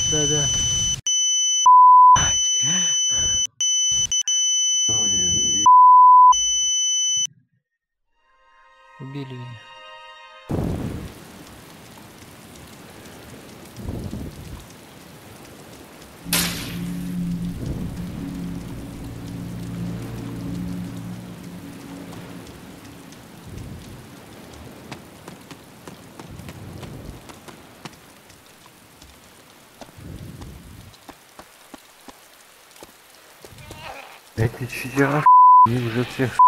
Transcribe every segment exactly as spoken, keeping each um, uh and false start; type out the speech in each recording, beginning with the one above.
Да-да. Убили меня. Эти читера, их уже всех.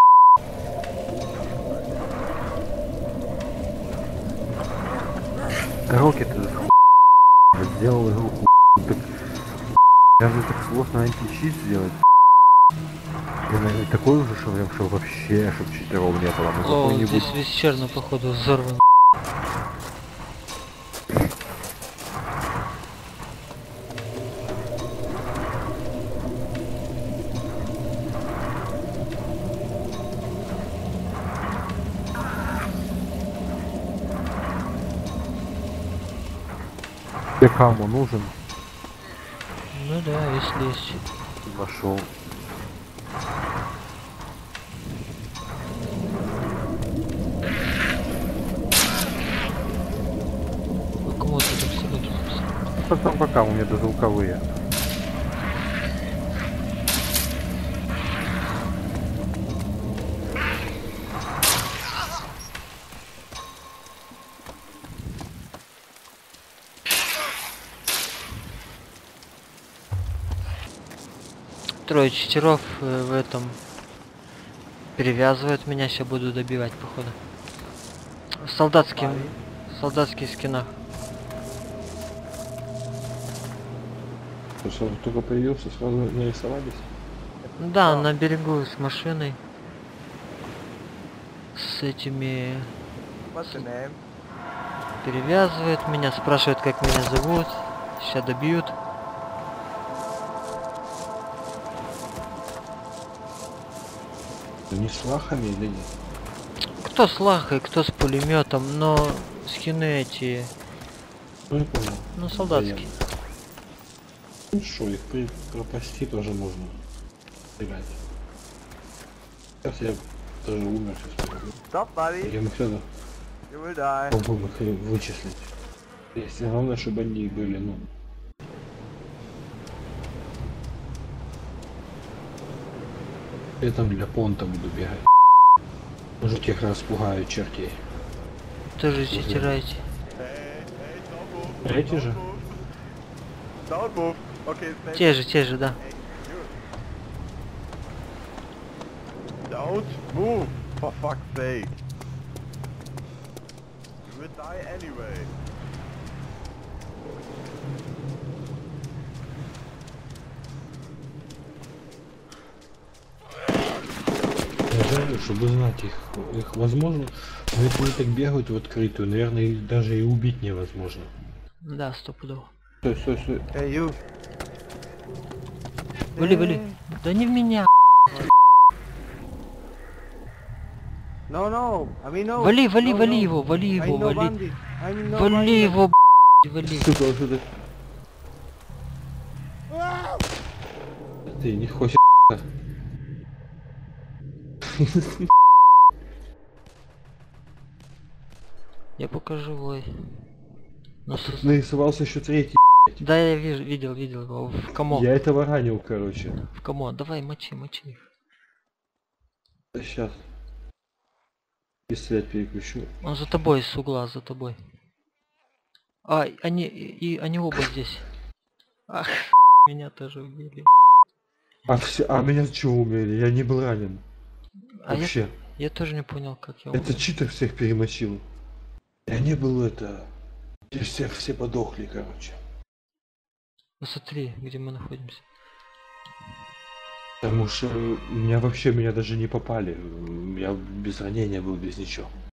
Рокет этот сделал игру ху... так... Даже так сложно античит сделать. И, наверное, такой уже шоврем, что вообще, чтоб читеров не было. Ну О, какой-нибудь... здесь весь черный, походу, взорван. Тебе кому нужен? Ну да, если есть. Нашел. По кому ты там сегодня? Потом пока у меня дозвуковые. Трое читеров э, в этом перевязывают меня, сейчас буду добивать, походу. В солдатским, в солдатских скинах. Что только появился, сразу нарисовались. Да, на берегу с машиной. С этими... What's the name? Перевязывает меня, спрашивает, как меня зовут. Сейчас добьют. Они с лахами или нет? Кто с лахой, кто с пулеметом, но скины эти, Ну я понял. ну солдатские. Ну что, их при... пропасти тоже можно. Стрелять. Сейчас я тоже умер, сейчас пойду. Stop, buddy. Я мы сюда You will die. попробуем их вычислить. Если главное, чтобы они были, ну. Я там для понта буду бегать. Может тех распугаю чертей. Тоже читираете. Hey, hey, don't move. Эти же? Don't move. Okay, stay. Те же, те же, да. Don't move, for fuck's sake. You will die anyway. Я жаль, чтобы знать их, их возможно, но если они так бегают в открытую, наверное, их даже и убить невозможно. Да, стопудово. Стой, стой, стой. Hey, you. Вали, вали. Да не в меня. No, no. I mean, no. Вали, вали, No, вали no. его, вали I его, know вали. Bandy. I know Вали Bandy. его, б***ь, вали. Сюда, сюда. Ты не хочешь. Я покажу, ой. Ну, с- Нарисовался еще третий. Да, я вижу, видел, видел его. В кому? Я этого ранил, короче. В кому? Давай, мочи, мочи их. Сейчас. Пистолет переключу. Он за тобой, с угла, за тобой. А, они, и, и они оба здесь. Ах, меня тоже убили. А, все, а меня чего умели? Я не был ранен. А я, Вообще. я тоже не понял, как я Это умер. читер всех перемочил. Я не был это. Здесь всех все подохли, короче. Ну смотри, где мы находимся. Потому что меня вообще меня даже не попали. Я без ранения был, без ничего.